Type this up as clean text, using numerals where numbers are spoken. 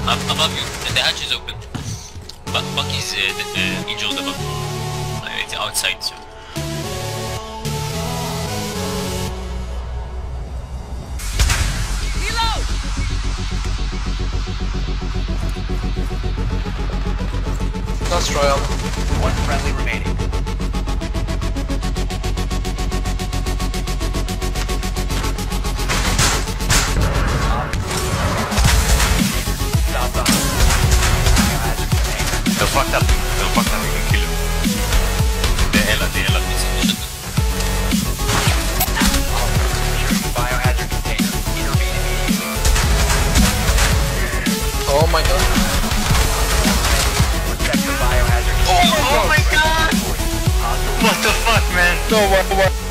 Above you. The hatch is open. Bucky's injured above. It's outside, so. Reload! That's Royal. One friendly remaining. They're fucked up. They're fucked up. You can kill him. They're hella. Securing the biohazard container. Intervene immediately. Oh my god. Protect the biohazard container. Oh my god! What the fuck, man? No, what?